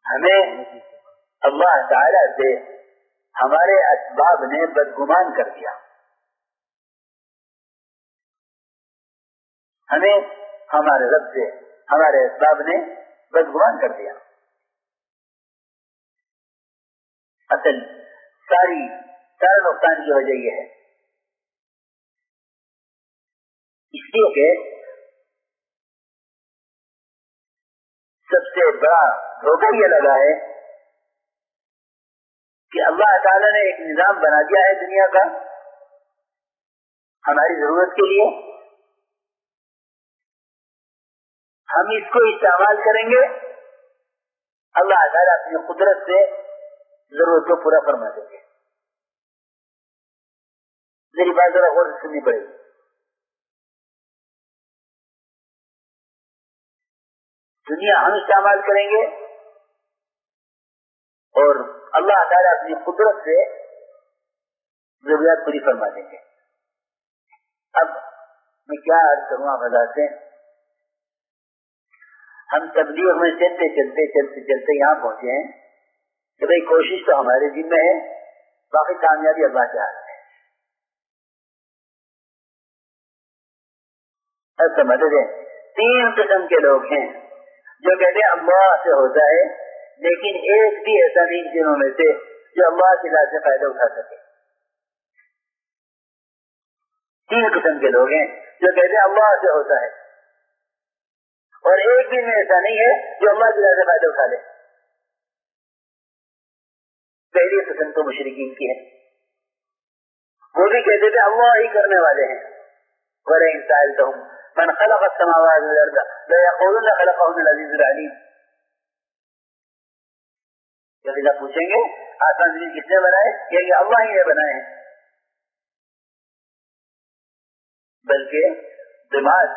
ہمیں اللہ تعالی سے ہمارے اسباب نے بدگمان کر دیا، ہمیں ہمارے رب سے ہمارے اسباب نے بدگمان کر دیا۔ اصل سارے نقصان کی وجہ یہ ہے، اس لیے کہ سب سے بڑا دھوکہ یہ لگا ہے کہ اللہ تعالیٰ نے ایک نظام بنا دیا ہے دنیا کا ہماری ضرورت کے لیے، ہم اس کو استعمال کریں گے، اللہ تعالیٰ اپنی قدرت سے ضرورت کو پورا فرما دیں گے۔ میری بات ذرا غور سے سننی پڑے گی۔ دنیا ہم استعمال کریں گے اور اللہ تعالیٰ اپنی قدرت سے ضروریات پوری فرما دیں گے۔ اب میں کیا عرض کروں آپ حضرات سے، ہم تبلیغ میں چلتے چلتے یہاں پہنچے ہیں کہ بھئی کوشش تو ہمارے ذمہ ہے، باقی کامیابی اللہ کے ہاتھ ہے۔ اب سمجھ لیں، 3 قسم کے لوگ ہیں جو کہتے ہیں اللہ سے ہوتا ہے، لیکن ایک بھی ایسا نہیں جنہوں میں سے جو اللہ کی ذات سے فائدہ اٹھا سکے۔ 3 قسم کے لوگ ہیں جو کہتے ہیں اللہ سے ہوتا ہے، اور ایک بھی میں ایسا نہیں ہے جو اللہ کی ذات سے فائدہ اٹھا لے۔ پہلی قسم تو مشرکین کی ہے، وہ بھی کہتے تھے اللہ ہی کرنے والے ہیں۔ وَلَئِن سَأَلْتَهُمْ مَنْ خَلَقَ السَّمَاوَاتِ وَالْأَرْضَ لَيَقُولُنَّ خَلَقَهُنَّ الْعَزِيزُ الْعَلِيمُ۔ جب آپ پوچھیں گے آسمان زمین کس نے بنائے، یہ اللہ ہی نے بنائے ہیں، بلکہ دماغ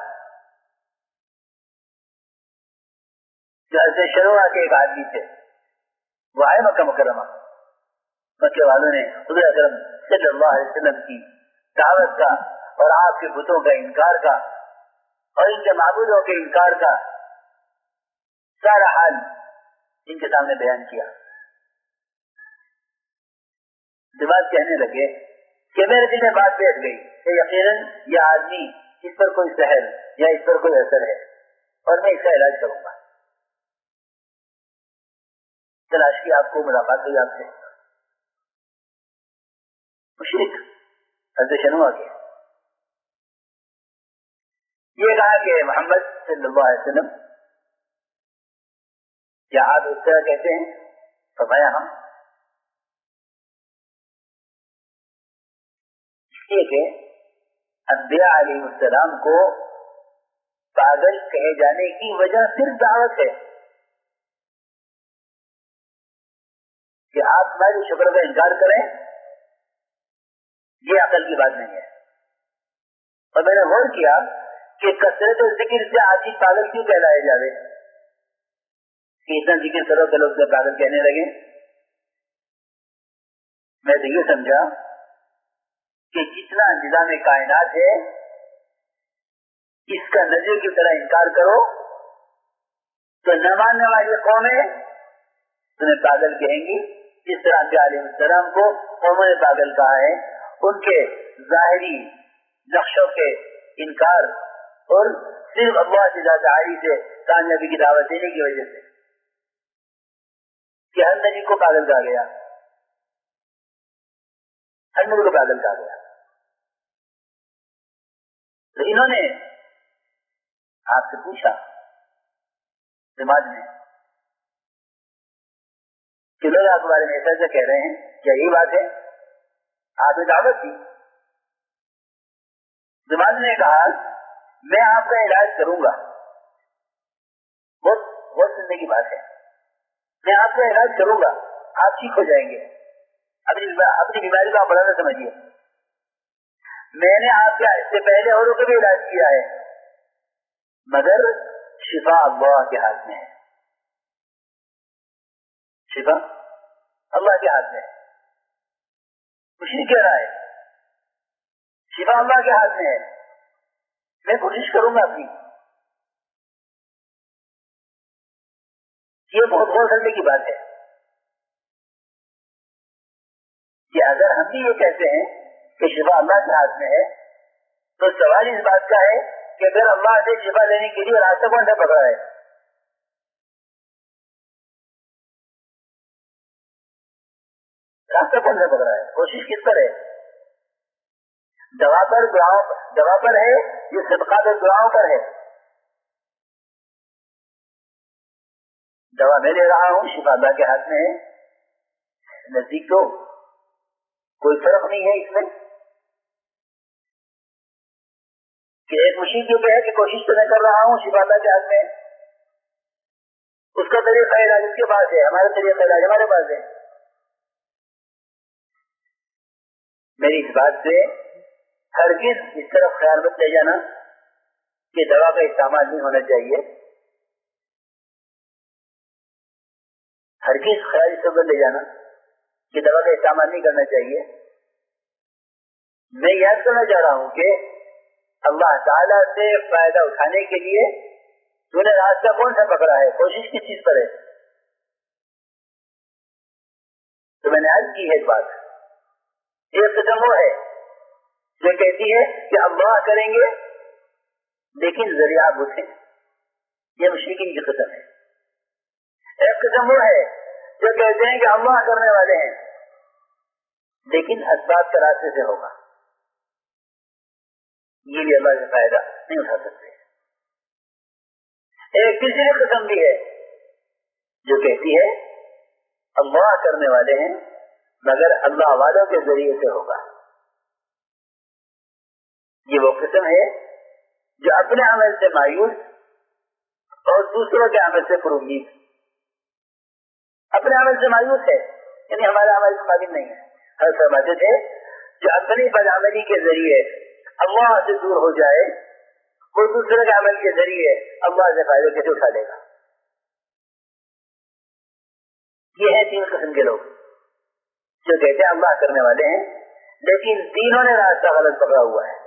جو حضرت شروع کے ایک آدمی تھے، وہ آئے مکہ مکرمہ، مکے والوں نے حضور اکرم صلی اللہ علیہ وسلم کی دعوت کا اور آپ کے بتوں کا انکار کا اور ان کے معبودوں کے انکار کا سارا حال ان کے سامنے بیان کیا۔ دماغ کہنے لگے کہ میرے دل میں بات بیٹھ گئی کہ یقیناً یہ آدمی اس پر کوئی سحر یا اس پر کوئی اثر ہے اور میں اس کا علاج کروں گا۔ تلاش کی، آپ کو ملاقات ہوئی آپ سے، مشرک حضرت شنوع کے یہ کہا کہ محمد صلی اللہ علیہ وسلم کیا آپ اس طرح کہتے ہیں؟ فرمایا ہم، اس لیے کہ انبیاء علیہ السلام کو پاگل کہے جانے کی وجہ صرف دعوت ہے کہ آپ ہماری شکر کا انکار کریں، یہ عقل کی بات نہیں ہے۔ اور میں نے غور کیا کہ کثرت ذکر سے آدمی پاگل کیوں کہلائے جاوے کہ اتنا ذکر کرو کہ لوگ پاگل کہنے لگے۔ میں تو یہ سمجھا کہ جتنا نظام کائنات ہے اس کا نظر کی طرح انکار کرو تو نہ ماننے والی قومیں تمہیں پاگل کہیں گی، جس طرح انبیاء علیہ السلام کو قوموں نے پاگل کہا ہے، ان کے ظاہری نقشوں کے انکار اور صرف اللہ کی ذات عالی سے کامیابی کی دعوت دینے کی وجہ سے کہ ہر نبی کو پاگل کہا گیا، ہر نبی کو پاگل کہا گیا۔ تو انہوں نے آپ سے پوچھا سماج میں کہ لوگ آپ کے بارے میں ایسا کہہ رہے ہیں، کیا یہی بات ہے؟ آپ نے دعوت دی۔ سماج نے کہا میں آپ کا علاج کروں گا، بہت سننے کی بات ہے، میں آپ کا علاج کروں گا، آپ ٹھیک ہو جائیں گے، اپنی بیماری کو آپ بڑا نہ سمجھیے، میں نے آپ کے اس سے پہلے اوروں کو بھی علاج کیا ہے، مگر شفا اللہ کے ہاتھ میں ہے، شفا اللہ کے ہاتھ میں ہے۔ مشرک کہہ رہا ہے شفا اللہ کے ہاتھ میں ہے، میں کوشش کروں گا اپنی، یہ بہت غور کرنے کی بات ہے کہ اگر ہم بھی یہ کہتے ہیں کہ شفا اللہ کے ہاتھ میں ہے تو سوال اس بات کا ہے کہ اگر اللہ سے شفا لینے کے لیے راستہ کون سا پکڑا ہے؟ راستہ کون سا پکڑا ہے؟ کوشش کس پر ہے؟ دوا پر ہے یہ صدقات اور دعاؤں پر ہے. دوا میں لے رہا ہوں، شفا اللہ کے ہاتھ میں ہے. نزدیک تو کوئی فرق نہیں ہے اس میں کہ ایک مشکل جو ہے کہ کوشش تو میں کر رہا ہوں، شفا اللہ کے ہاتھ میں ہے. اس کا طریقہ علاج اس کے پاس ہے، ہمارا طریقہ علاج ہمارے پاس ہے. میری اس بات سے ہرگز اس طرف خیال مت لے جانا کہ دوا کا استعمال نہیں ہونا چاہیے. ہرگز خیال اس طرف لے جانا کہ دوا کا استعمال نہیں کرنا چاہیے. میں یاد کرنا چاہ رہا ہوں کہ اللہ تعالیٰ سے فائدہ اٹھانے کے لیے تو نے راستہ کون سا پکڑا ہے، کوشش کس چیز پر ہے؟ تو میں نے عرض کی ہے ایک بات، ایک قسم وہ ہے جو کہتی ہے کہ اللہ کریں گے لیکن ذریعہ بھوسیں، یہ مشرکین کی قسم ہے. ایک قسم وہ ہے جو کہتے ہیں کہ اللہ کرنے والے ہیں لیکن اسباب کے راستے سے ہوگا، یہ بھی اللہ سے فائدہ نہیں اٹھا سکتے. ایک تیسری قسم بھی ہے جو کہتی ہے اللہ کرنے والے ہیں مگر اللہ والوں کے ذریعے سے ہوگا. یہ وہ قسم ہے جو اپنے عمل سے مایوس اور دوسروں کے عمل سے پر امید. اپنے عمل سے مایوس ہے یعنی ہمارا عمل اس قابل نہیں ہے. ہر فرماتے تھے جو اپنی بدعملی کے ذریعے اللہ سے دور ہو جائے وہ دوسرے کے عمل کے ذریعے اللہ سے فائدہ کیسے اٹھا لے گا. یہ ہے تین قسم کے لوگ جو کہتے ہیں اللہ کرنے والے ہیں لیکن تینوں نے راستہ غلط پکڑا ہوا ہے.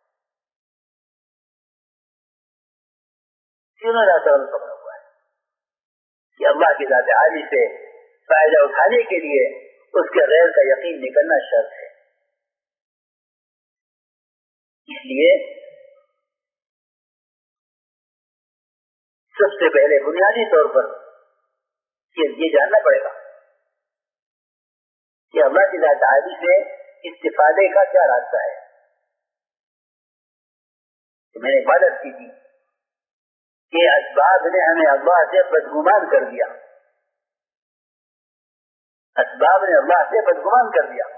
تینوں نے راستہ غلط پکڑا ہوا ہے کہ اللہ کی ذات عالی سے فائدہ اٹھانے کے لیے اس کے غیر کا یقین نکلنا شرط ہے. اس لیے سب سے پہلے بنیادی طور پر یہ جاننا پڑے گا کہ اللہ کی ذات عالی سے استفادے کا کیا راستہ ہے. میں نے عبادت کی تھی کہ اسباب نے ہمیں اللہ سے بدگمان کر دیا، اسباب نے اللہ سے بدگمان کر دیا.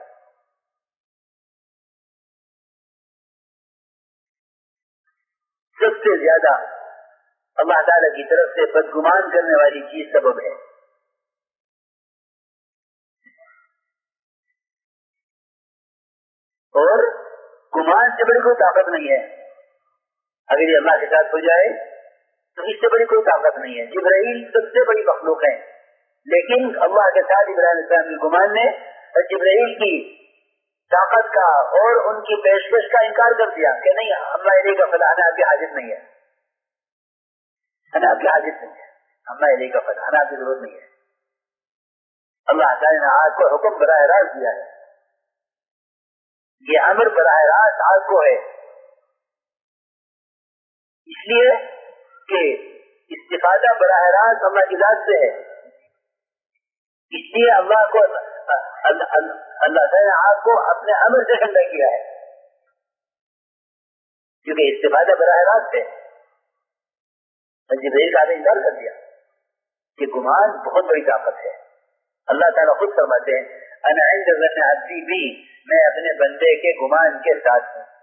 سب سے زیادہ اللہ تعالیٰ کی طرف سے بدگمان کرنے والی چیز سبب ہے. اور گمان سے بڑی کوئی طاقت نہیں ہے. اگر یہ اللہ کے ساتھ ہو جائے تو اس سے بڑی کوئی طاقت نہیں ہے. جبرائیل سب سے بڑی مخلوق ہے لیکن اللہ کے ساتھ ابراہیم علیہ السلام کے گمان نے جبرائیل کی طاقت کا اور ان کی پیشکش کا انکار کر دیا کہ نہیں اللہ علیہ کا فلاح آپ کی حاجت نہیں ہے، آپ کی حاجت نہیں ہے، اللہ علیہ کا فلاح آپ کی ضرورت نہیں ہے. اللہ تعالیٰ نے آج کو حکم براہ راست دیا ہے، یہ امر براہ راست آج کو ہے. اس لیے کہ استفادہ براہ راست اللہ کی ذات سے ہے. اس لیے اللہ کو اللہ تعالیٰ نے آپ کو اپنے امر سے ٹھنڈا کیا ہے کیونکہ استفادہ براہ راست ہے. جبرائیل کا انکار کر دیا کہ گمان بہت بڑی طاقت ہے. اللہ تعالیٰ خود فرماتے ہیں انا عند ظن عبدی بی، میں اپنے بندے کے گمان کے ساتھ ہوں.